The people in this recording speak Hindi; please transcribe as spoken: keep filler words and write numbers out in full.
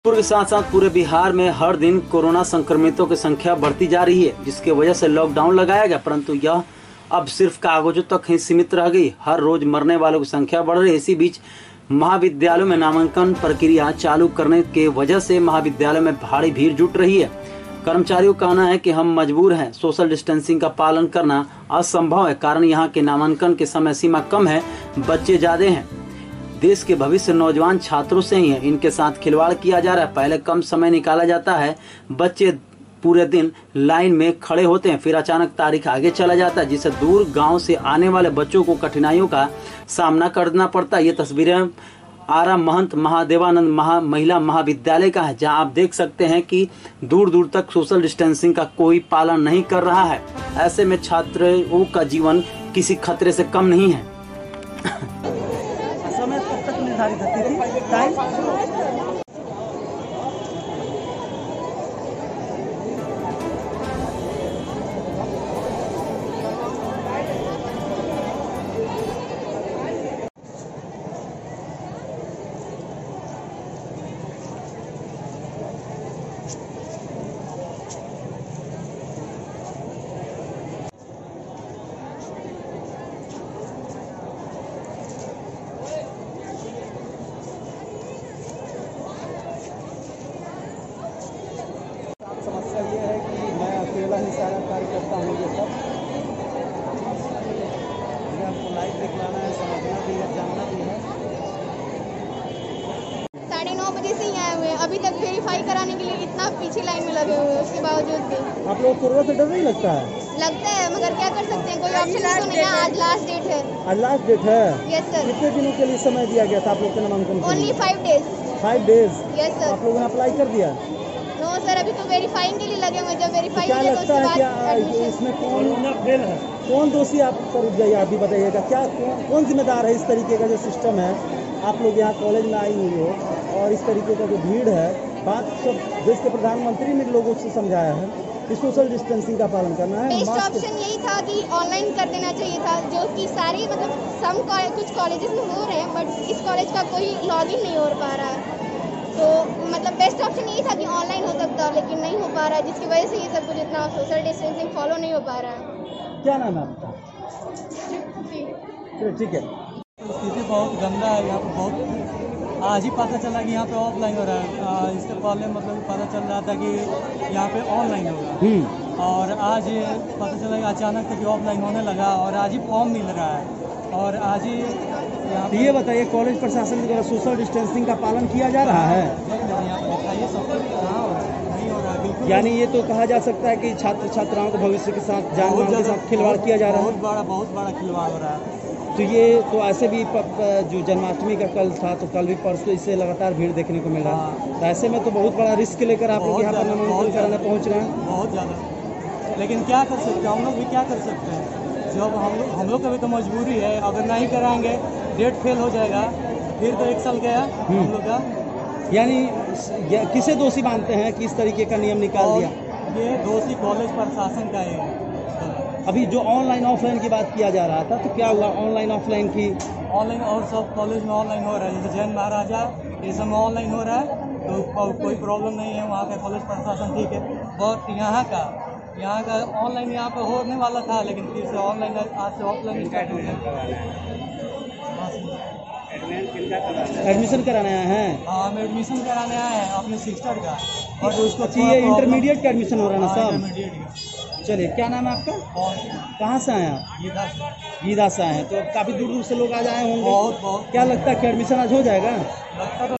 जौनपुर के साथ साथ पूरे बिहार में हर दिन कोरोना संक्रमितों की संख्या बढ़ती जा रही है, जिसके वजह से लॉकडाउन लगाया गया, परंतु यह अब सिर्फ कागजों तक ही सीमित रह गई। हर रोज मरने वालों की संख्या बढ़ रही है। इसी बीच महाविद्यालयों में नामांकन प्रक्रिया चालू करने के वजह से महाविद्यालयों में भारी भीड़ जुट रही है। कर्मचारियों का कहना है कि हम मजबूर हैं, सोशल डिस्टेंसिंग का पालन करना असंभव है, कारण यहाँ के नामांकन की समय सीमा कम है, बच्चे ज्यादा हैं। देश के भविष्य नौजवान छात्रों से ही है, इनके साथ खिलवाड़ किया जा रहा है। पहले कम समय निकाला जाता है, बच्चे पूरे दिन लाइन में खड़े होते हैं, फिर अचानक तारीख आगे चला जाता है, जिससे दूर गांव से आने वाले बच्चों को कठिनाइयों का सामना करना पड़ता है। ये तस्वीरें आरा महंत महादेवानंद महा महिला महाविद्यालय का है, जहां आप देख सकते हैं कि दूर दूर तक सोशल डिस्टेंसिंग का कोई पालन नहीं कर रहा है। ऐसे में छात्रों का जीवन किसी खतरे से कम नहीं है। समय कब तक निर्धारित होती थी टाइम? समस्या ये है कि मैं अकेला ही सारा कार्य करता हूँ। ये सब मुझे आपको लाइव दिखलाना है, समझना भी है, जानना भी है। साढ़े नौ बजे से ही आए हुए हैं, अभी तक वेरीफाई कराने के लिए इतना पीछे लाइन में लगे हुए हैं, उसके बावजूद भी आप लोग कोरोना से डर नहीं लगता है? लगता है, मगर क्या कर सकते हैं, कोई ऑप्शन तो नहीं है। आज लास्ट डेट है। आज लास्ट डेट है? Yes sir. कितने दिनों के लिए समय दिया गया था आप लोग के नामांकन? Only five days. Five days? Yes sir. आप लोगों ने अप्लाई कर दिया? नो सर, अभी तो वेरीफाइंग के लिए लगे हुए हैं। जब वेरीफाई क्या हो जाए तो लगता उसके है क्या बाद एडमिशन। इसमें कौन फेल है, कौन दोषी आप पर उठ जाइए? आप भी बताइएगा, क्या कौन, कौन जिम्मेदार है इस तरीके का जो सिस्टम है? आप लोग यहाँ कॉलेज में आई हुई हो और इस तरीके का जो भीड़ है, बात सब देश के प्रधानमंत्री ने लोगों से समझाया है कि सोशल डिस्टेंसिंग का पालन करना है। बेस्ट ऑप्शन यही था कि ऑनलाइन कर देना चाहिए था, जो कि सारे मतलब सम कुछ कॉलेजेस में हो रहे हैं, बट इस कॉलेज का कोई लॉगिन नहीं हो पा रहा है। तो मतलब बेस्ट ऑप्शन यही था कि ऑनलाइन हो सकता, लेकिन नहीं हो पा रहा है, जिसकी वजह से ये सब कुछ इतना सोशल डिस्टेंसिंग फॉलो नहीं हो पा रहा है। क्या नाम है आपका? ठीक है। स्थिति बहुत गंदा है यहाँ पे। बहुत आज ही पता चला कि यहाँ पे ऑफलाइन हो रहा है। आ, इससे पहले मतलब पता चल रहा था कि यहाँ पे ऑनलाइन होगा, और आज पता चला कि अचानक से कि ऑफलाइन होने लगा, और आज ही फॉर्म मिल रहा है, और आज ही यहाँ तो ये बताइए, कॉलेज प्रशासन के द्वारा सोशल डिस्टेंसिंग का पालन किया जा रहा है? बताइए सब कुछ कहाँ हो रहा है? नहीं हो रहा है बिल्कुल। यानी ये तो कहा जा सकता है कि छात्र छात्राओं के भविष्य के साथ, जान माल के साथ खिलवाड़ किया जा रहा है। बहुत बड़ा बहुत बड़ा खिलवाड़ हो रहा है। तो ये तो ऐसे भी प, प, जो जन्माष्टमी का कल था, तो कल भी परसों इससे लगातार भीड़ देखने को मिल रहा है। तो ऐसे में तो बहुत बड़ा रिस्क लेकर आप लोग यहाँ पर नामांकन कराने पहुँच रहे हैं। बहुत ज़्यादा, लेकिन क्या कर सकते हैं हम लोग भी, क्या कर सकते हैं? जब हम लोग हम लोग का भी तो मजबूरी है। अगर नहीं कराएंगे, डेट फेल हो जाएगा, फिर तो एक साल गया हम लोग का। यानी किसे दोषी मानते हैं कि इस तरीके का नियम निकाल दिया? ये दोषी कॉलेज प्रशासन का है। अभी जो ऑनलाइन ऑफलाइन की बात किया जा रहा था, तो क्या हुआ ऑनलाइन ऑफलाइन की? ऑनलाइन और सब कॉलेज में ऑनलाइन हो रहा है, जैसे जैन महाराजा ये सब में ऑनलाइन हो रहा है, तो कोई प्रॉब्लम नहीं है। वहाँ का कॉलेज प्रशासन ठीक है, बट यहाँ का यहाँ का ऑनलाइन यहाँ पे होने वाला था, लेकिन फिर से ऑनलाइन आज से ऑफलाइन स्टार्ट हो गया। एडमिशन कराने आए हैं? हाँ, हम एडमिशन कराने आए हैं अपने सिस्टर का, और उसको ये इंटरमीडिएट का एडमिशन हो रहा है ना सर? इंटरमीडिएट। चलिए, क्या नाम है आपका? कहाँ से आए आप? गीता से। गीता से आए हैं, तो काफ़ी दूर दूर से लोग आज आए होंगे। बहुत बहुत। क्या लगता है कि एडमिशन आज हो जाएगा? लगता तो